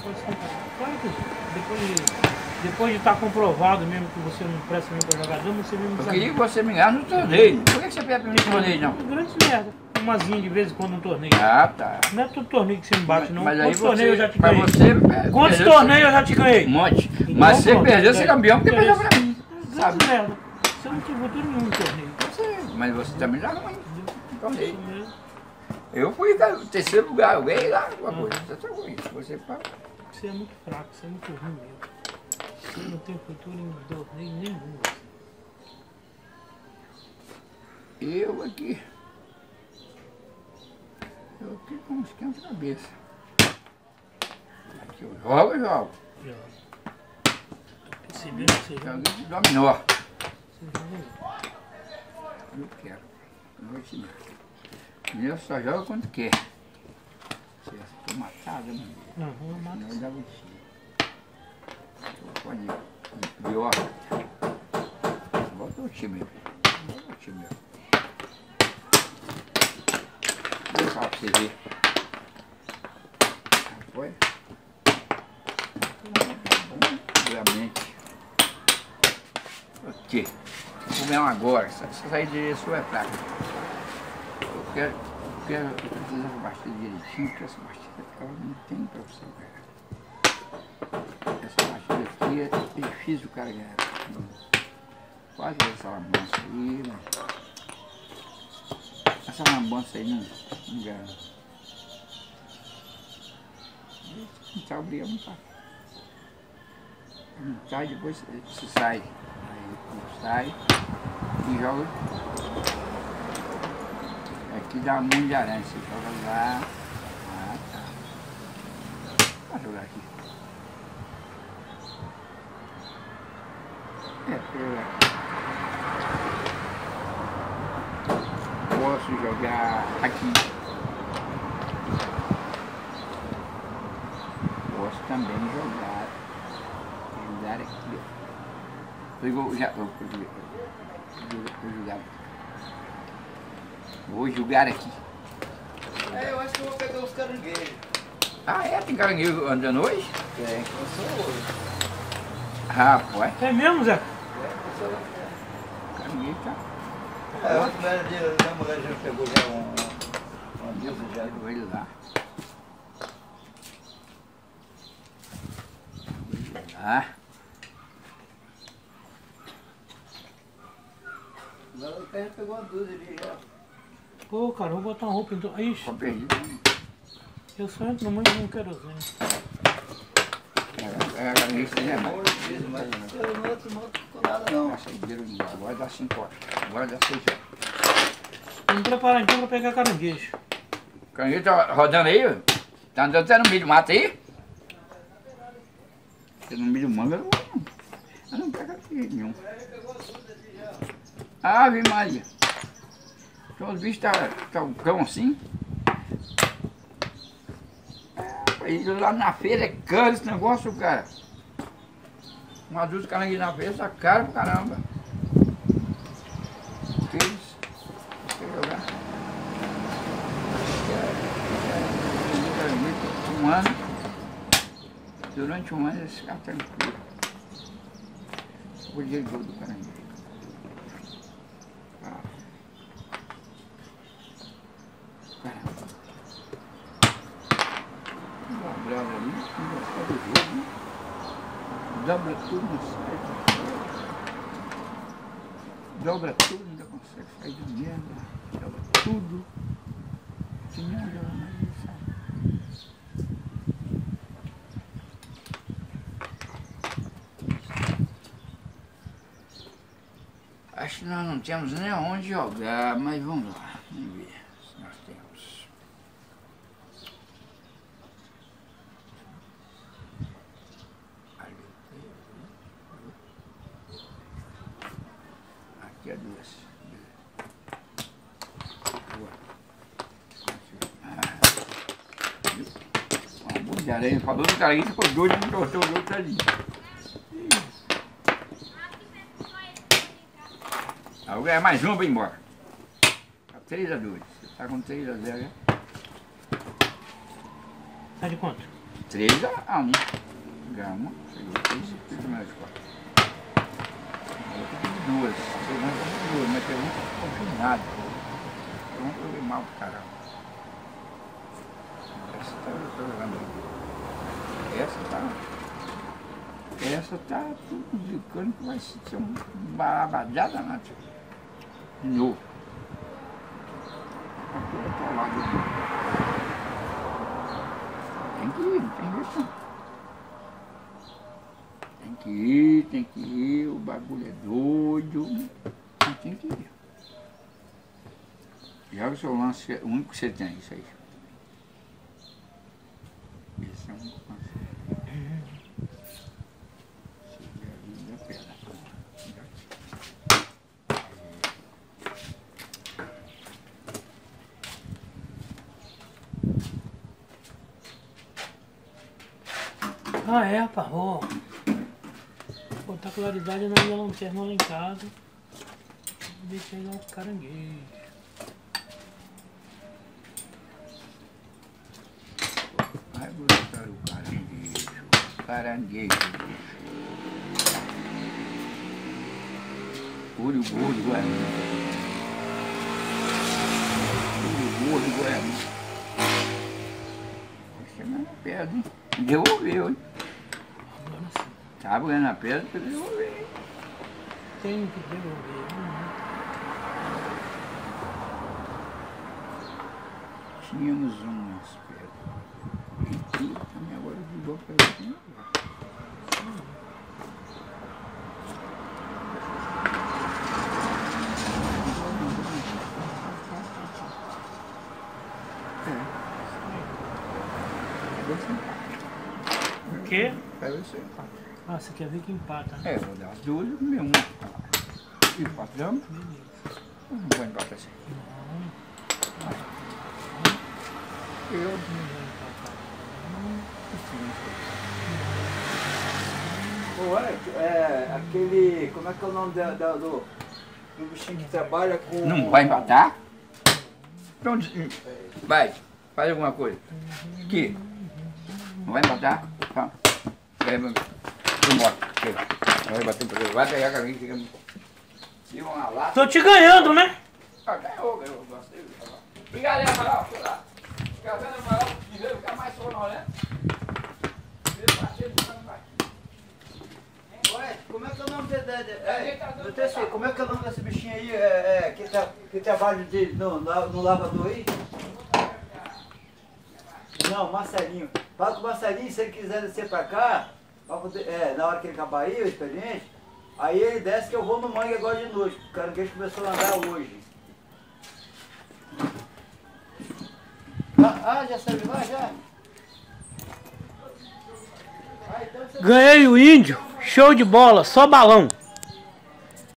pode ser. Claro que depois de estar comprovado mesmo que você não presta mesmo para jogar dama, você mesmo... Eu queria que você me ganhasse no torneio. Por que você pede pra mim no torneio, não? Grandes merda. Umazinha de vez em quando no torneio. Ah, tá. Não é todo torneio que você me bate, não. Mas Quantos aí torneios eu já te ganhei? Você, quantos torneios eu já te ganhei? Um monte. Então, Mas você pronto, perdeu, você é campeão, porque perdeu pra mim. Sabe? Grandes merda. Você não tinha futuro nenhum no torneio. Eu sei, mas você também já ruim no torneio. Eu fui em terceiro lugar, eu ganhei lá alguma coisa. Você tá ruim. Você é muito fraco, você é muito ruim mesmo. Você não tem futuro em torneio nenhum. Eu aqui com um esquema de cabeça. Aqui eu jogo. Esse mesmo que você jogo de dominó. Você joga. Eu quero. Não vou te dar. Eu só jogo quando quer. Se eu estou matado, né? Não, eu mato. Não dá tiro. Pode ir. Pior. Bota o time. Bota o time. Vou falar pra você ver. Foi? Obviamente. Ok. Vou comer uma agora. Essa saída sua é fraca. Eu preciso dessa partida direitinho, porque essa partida ficava muito tempo pra você ganhar. Essa partida aqui é difícil o cara ganhar. Quase essa lambança aí, né? Essa lambança aí não ganha. Não tá obrigado, não tá. Não tá e depois você sai. Aí sai e joga. Aqui dá muito de aranha, você joga lá. Ah, tá. Vou jogar aqui. Posso jogar aqui. Posso também jogar aqui. Vou jogar aqui. Eu acho que eu vou pegar os caranguejos. Ah, é? Tem caranguejo andando hoje? Tem, começou hoje. Rapaz. É mesmo, Zé? Começou hoje. Caranguejo tá. A mulher já pegou já uma deusa já. Pegou ele lá. Agora o cara pegou uma dúzia ali já. Pô, cara, vou botar uma roupa então. Ixi, Ficou perdido. eu só entro no mundo e não quero usar. É, caranguejo tem, né? Mas eu não ficou nada não. Nossa, agora dá 5 horas. Agora dá 6 horas. Vamos preparar então pra pegar caranguejo. O caranguejo tá rodando aí, ó. Tá andando até no meio do mato aí. Porque no meio do mangue eu não pego caranguejo nenhum. Ave Maria. Então os bichos tá um cão assim. Aí lá na feira é caro esse negócio, cara. Um adulto de caranguejo na feira tá caro pra caramba. Eles quer jogar. Um ano. Durante um ano eles ficam tranquilos. O dinheiro do caranguejo. Dobra tudo, não sai. Dobra tudo, ainda consegue sair de merda. Dobra tudo. Se não dobra mais, não sai. Acho que nós não temos nem aonde jogar, mas vamos lá. Vamos ver se nós temos. Aqui é duas. Uma boa de aranha. Falou do cara aí, ficou doido, não tortou o outro ali. Aí eu ganhar mais uma pra ir embora. Tá 3-2. Você tá com 3-0, né? Tá de quanto? 3-1. Gama, chegou 3 primeiras quartas. Duas. Segunda, mas tem um confinado. Tem um problemal pro caramba. Essa tá jogando. Essa tá tudo indicando que vai ser uma barabadada, né? De novo. Aqui do outro lado. Tem que ir, não tem jeito não. Tem que ir, o bagulho é doido. Tem que ir. Joga o seu lance, o único que você tem, isso aí. Esse é o único lance. Seguir ali da pedra. Ah, é, rapaz, ó. Botar claridade na minha lanterna lá em casa. Deixa aí o caranguejo. Vai buscar o caranguejo. Olho gordo, Goiânia. Olho gordo, Goiânia. Chegando na pedra, hein? Devolveu, hein? Agora sim. Tava ganhando na pedra, tem que devolver, hein? Tenho que devolver. Tínhamos umas pedras. E agora virou para aqui. O quê? Quero ver se empata. Ah, você quer ver que empata, né? É, vou dar as duas e comer uma. E empatamos? Não vou empatar assim. Eu Não vou empatar. Pô, é aquele. Como é que é o nome do bichinho que trabalha com. não vai empatar? Então, vai, faz alguma coisa. Aqui. Não vai empatar? Tá. Vamos embora. Vai bater para vai pegar a carinha que fica uma lata. Tô te ganhando, né? Ah, ganhou. Gostei. Obrigado, hein, Amaral. Fica vendo, Amaral. De ver, ficar mais sonolento. Ué, como é que é o nome como é que é o nome desse bichinho aí que trabalha no lavador aí? Não, Marcelinho. Fala com o Marcelinho, se ele quiser descer pra cá, pra poder, na hora que ele acabar aí, o expediente, aí ele desce que eu vou no mangue agora de noite. O caranguejo começou a andar hoje. Já saiu de lá, já? Ganhei o índio. Show de bola. Só balão.